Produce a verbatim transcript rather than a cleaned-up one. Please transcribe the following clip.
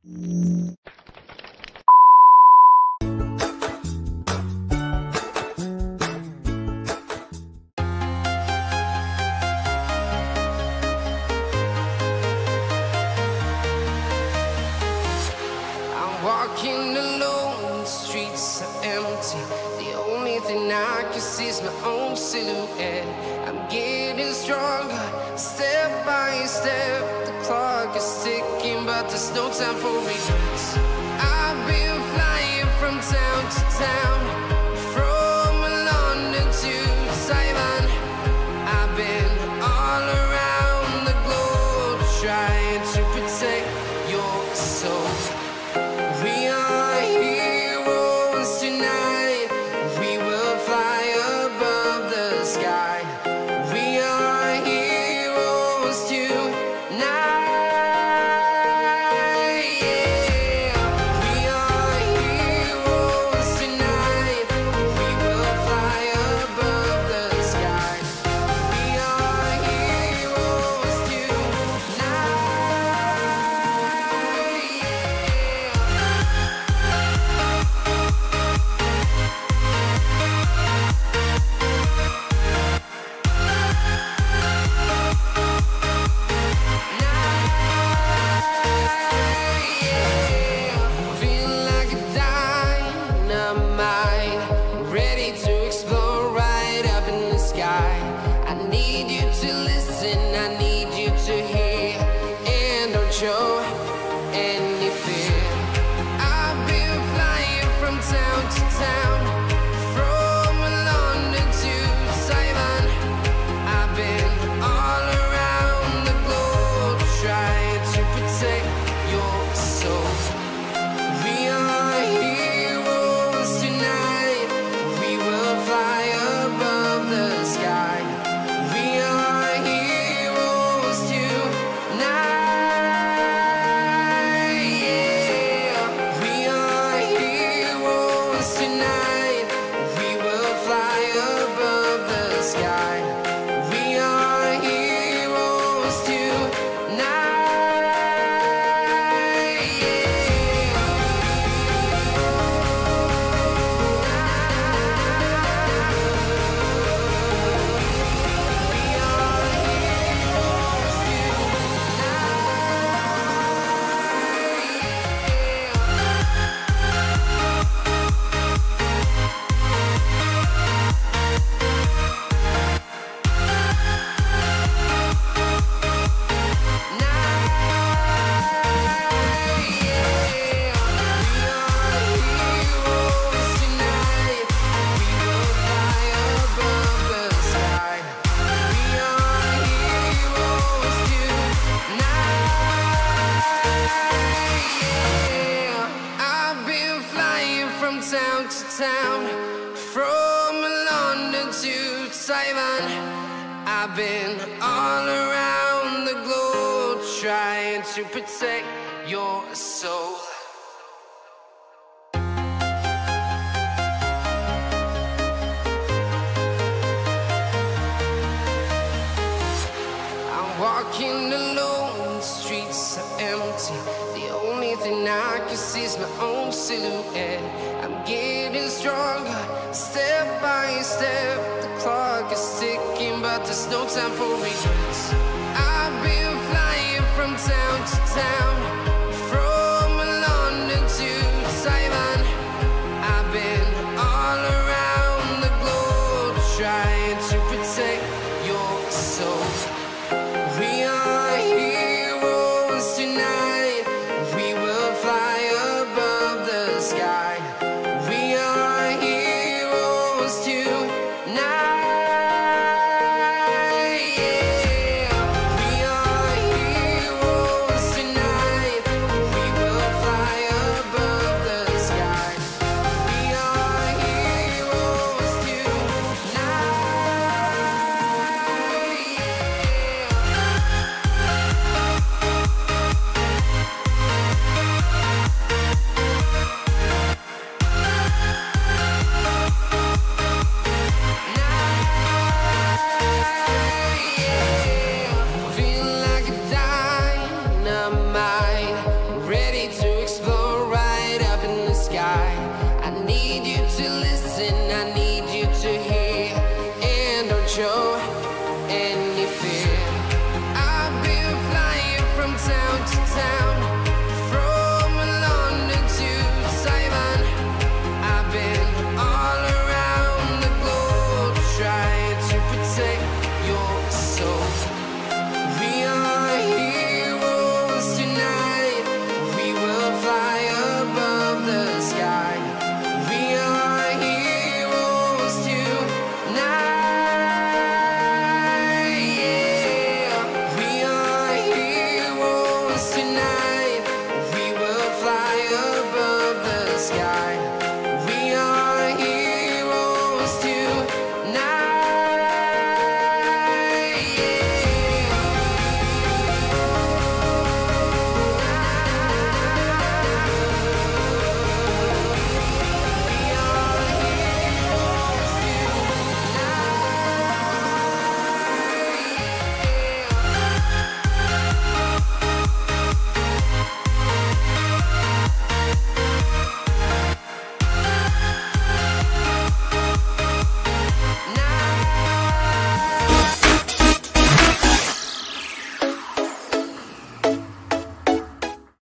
Walking alone, the streets are empty. The only thing I can see is my own silhouette. I'm getting stronger, step by step. The clock is ticking, but there's no time for regrets. I've been flying from town to town, from London to Taiwan. I've been all around the globe, trying to protect your soul. We are heroes tonight. We will fly above the sky. We are heroes tonight. Yeah. We are heroes tonight. We will fly above the sky. We are heroes tonight. Show any fear. I've been flying from town to town, from London to Taiwan. I've been all around the globe, trying to protect your soul. We are heroes tonight. We will fly above the sky. We are heroes tonight. Town to town, from London to Taiwan. I've been all around the globe, trying to protect your soul. I'm walking alone, the streets are empty. The only thing I can see is my own silhouette. I'm getting stronger, step by step. The clock is ticking, but there's no time for regrets. I've been flying from town to town,